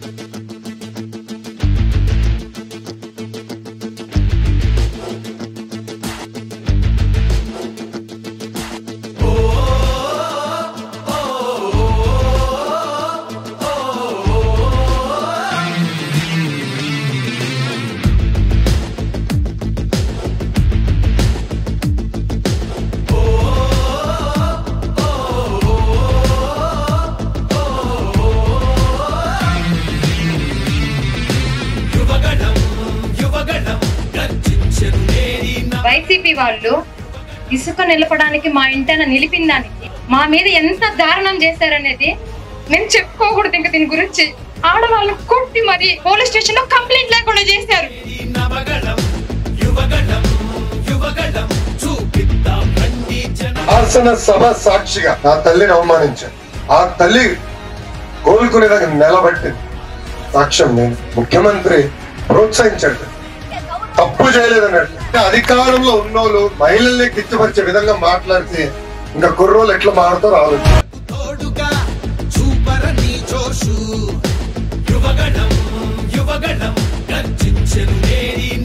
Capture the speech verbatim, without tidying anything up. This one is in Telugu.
వైసీపీ వాళ్ళు ఇసుక నిలపడానికి మా ఇంటైనా నిలిపిన దానికి మా మీద ఎంత దారుణం చేశారనేది మేము చెప్పుకోకూడదు. ఇంకా దీని గురించి ఆడవాళ్ళని కొట్టి మరి పోలీస్ స్టేషన్ లో కంప్లైంట్ లేకుండా చేశారు. సభ సాక్షిగా నా తల్లిని అవమానించాను. ఆ తల్లి కోలుకునేదాకా నిలబట్టింది సాక్ష్యం నేను. ముఖ్యమంత్రి ప్రోత్సహించండి, తప్పు చేయలేదన్నట్టు. అధికారంలో ఉన్నోళ్ళు మహిళల్ని కిచ్చపరిచే విధంగా మాట్లాడితే ఇంకా కుర్రోళ్ళు ఎట్లా మారుతారో ఆలోచన. యువగణం యువగణం గర్జించెను నేరి